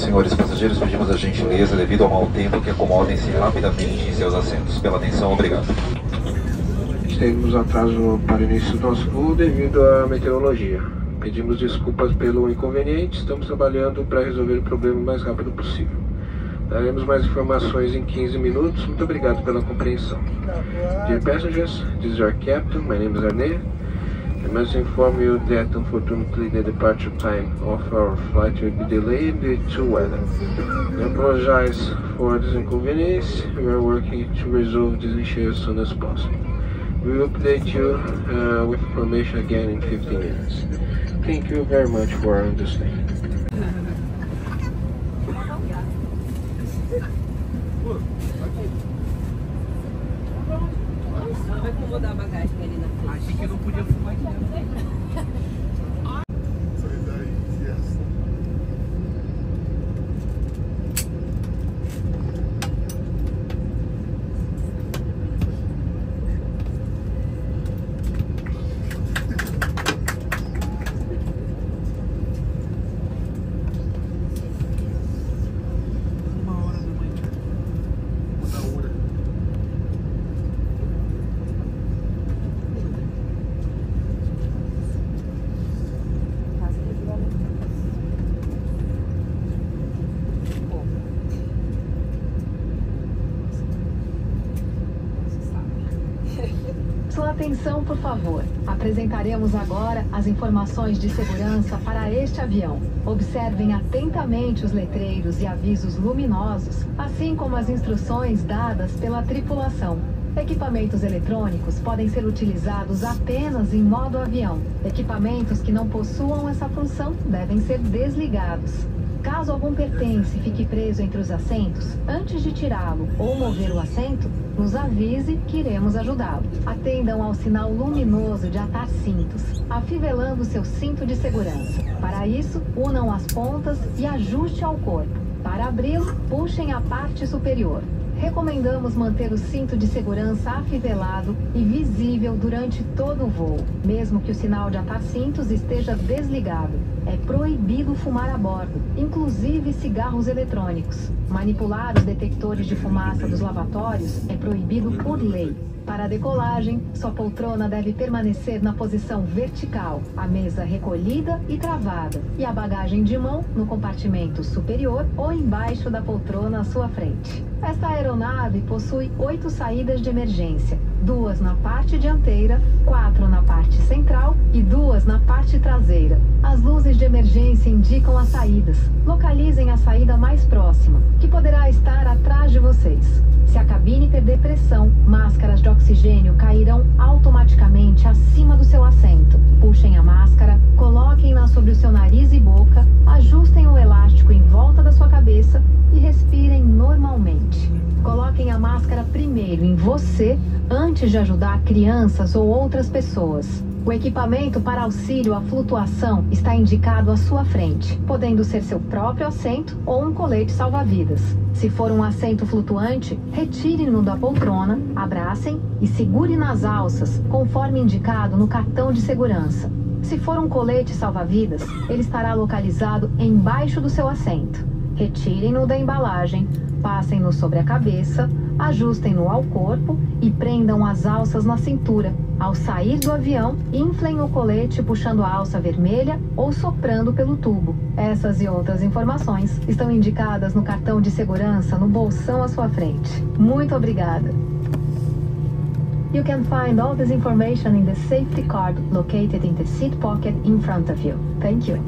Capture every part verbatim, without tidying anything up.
senhores passageiros, pedimos a gentileza, devido ao mau tempo, que acomodem-se rapidamente em seus assentos. Pela atenção, obrigado. Temos atraso para o início do nosso voo devido à meteorologia. Pedimos desculpas pelo inconveniente, estamos trabalhando para resolver o problema o mais rápido possível. Daremos mais informações em quinze minutos. Muito obrigado pela compreensão. Dear passengers, this is our captain. My name is Arne. I must inform you that unfortunately the departure time of our flight will be delayed due to weather. I apologize for this inconvenience. We are working to resolve this issue as soon as possible. We will update you uh, with information again in fifteen minutes. Thank you very much for understanding. Vai acomodar a bagagem ali na frente. Achei que eu não podia fumar aqui dentro. Sua atenção, por favor. Apresentaremos agora as informações de segurança para este avião. Observem atentamente os letreiros e avisos luminosos, assim como as instruções dadas pela tripulação. Equipamentos eletrônicos podem ser utilizados apenas em modo avião. Equipamentos que não possuam essa função devem ser desligados. Caso algum pertence fique preso entre os assentos, antes de tirá-lo ou mover o assento, nos avise que iremos ajudá-lo. Atendam ao sinal luminoso de atar cintos, afivelando seu cinto de segurança. Para isso, unam as pontas e ajuste ao corpo. Para abri-lo, puxem a parte superior. Recomendamos manter o cinto de segurança afivelado e visível durante todo o voo, mesmo que o sinal de atar cintos esteja desligado. É proibido fumar a bordo, inclusive cigarros eletrônicos. Manipular os detectores de fumaça dos lavatórios é proibido por lei. Para a decolagem, sua poltrona deve permanecer na posição vertical, a mesa recolhida e travada, e a bagagem de mão no compartimento superior ou embaixo da poltrona à sua frente. Esta aeronave possui oito saídas de emergência, duas na parte dianteira, quatro na parte central e duas na parte traseira. As luzes de emergência indicam as saídas. Localizem a saída mais próxima, que poderá estar atrás de vocês. Se a cabine perder pressão, máscaras de oxigênio cairão automaticamente acima do seu assento. Puxem a máscara, coloquem-na sobre o seu nariz e boca, ajustem o elástico em volta da sua cabeça e respirem normalmente. Coloquem a máscara primeiro em você, antes de ajudar crianças ou outras pessoas. O equipamento para auxílio à flutuação está indicado à sua frente, podendo ser seu próprio assento ou um colete salva-vidas. Se for um assento flutuante, retire-no da poltrona, abracem e segure nas alças, conforme indicado no cartão de segurança. Se for um colete salva-vidas, ele estará localizado embaixo do seu assento. Retirem-no da embalagem, passem-no sobre a cabeça, ajustem-no ao corpo e prendam as alças na cintura. Ao sair do avião, inflem o colete puxando a alça vermelha ou soprando pelo tubo. Essas e outras informações estão indicadas no cartão de segurança no bolsão à sua frente. Muito obrigada. You can find all this information in the safety card located in the seat pocket in front of you. Thank you.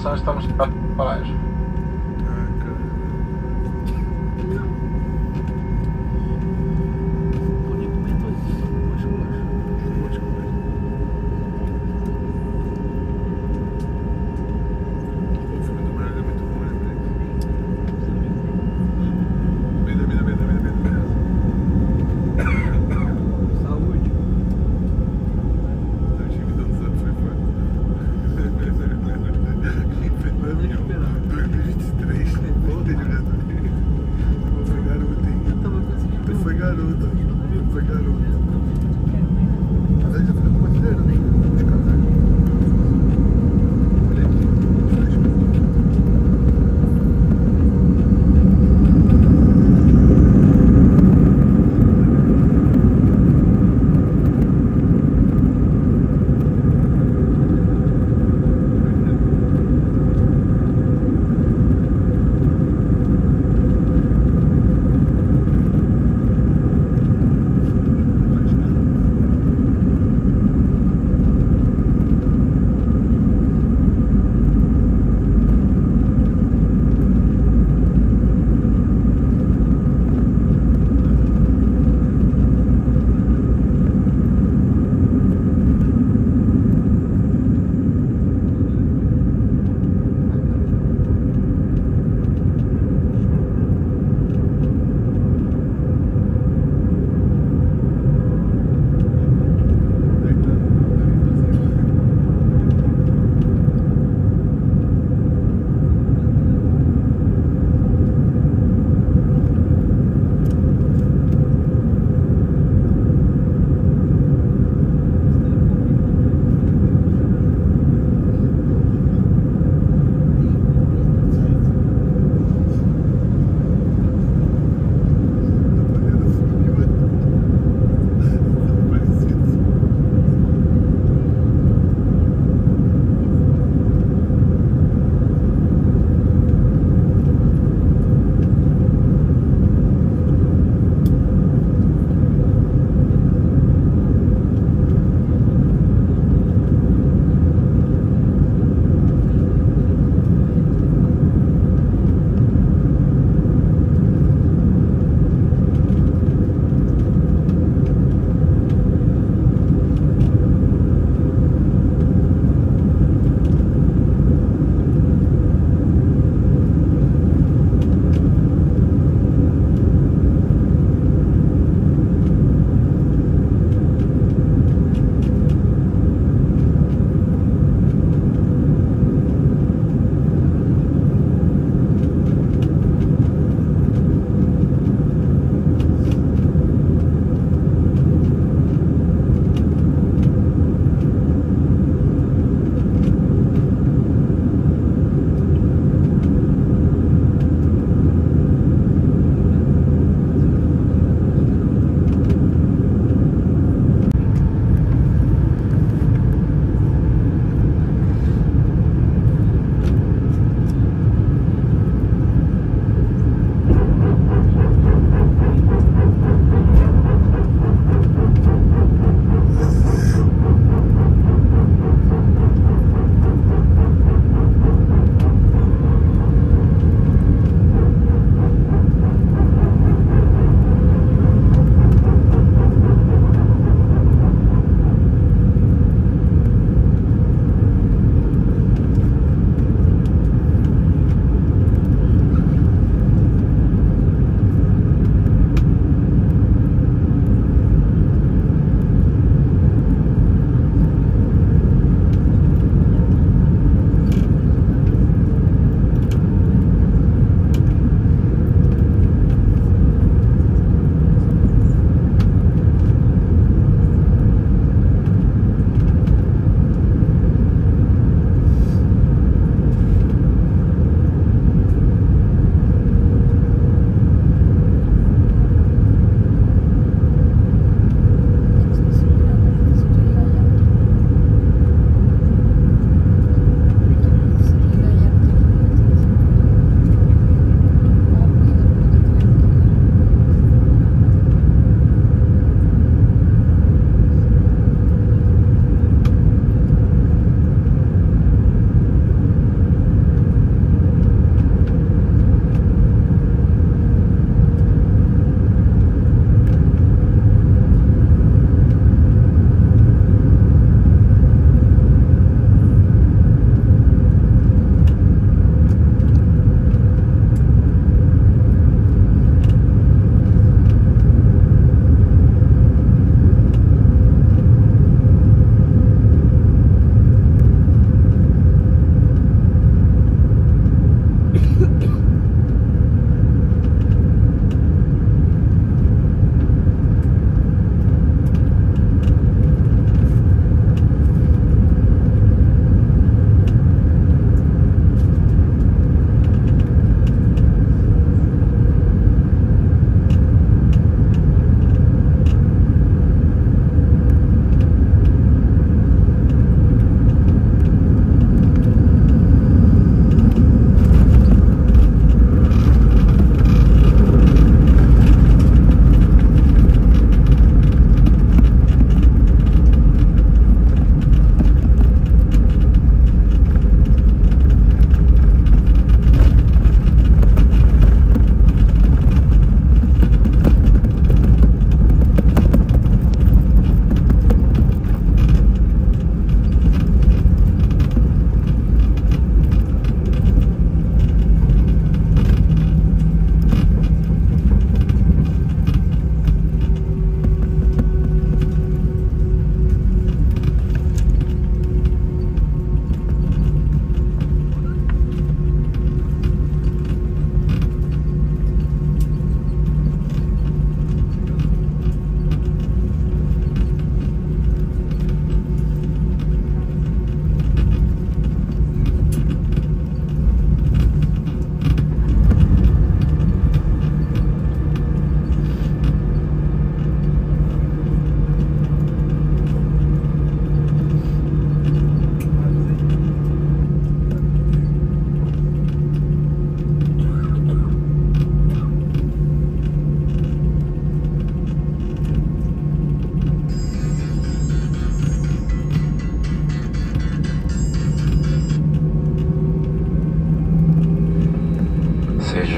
estação, estamos para a paragem. Ah, cara. Bonito mentorzinho, gosto, gosto. Boa demais. Pô, o filme do Brian é muito bom, né, velho? Meida, meida, meida, meida, meida. Saúde. O time dançando foi foda. Não é melhor. Vamos esperar.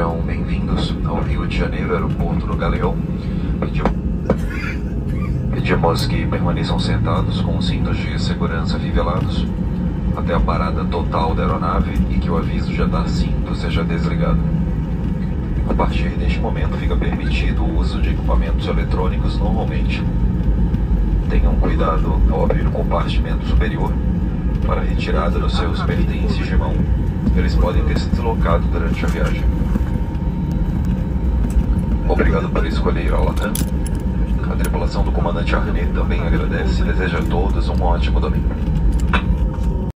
Sejam bem-vindos ao Rio de Janeiro, aeroporto do Galeão. Pedimos, pedimos que permaneçam sentados com os cintos de segurança fivelados até a parada total da aeronave e que o aviso de andar cinto seja desligado. A partir deste momento fica permitido o uso de equipamentos eletrônicos normalmente. Tenham cuidado ao abrir o compartimento superior para a retirada dos seus pertences de mão. Eles podem ter se deslocado durante a viagem. Obrigado por escolher a Latam. A tripulação do comandante Arnett também agradece e deseja a todos um ótimo domingo.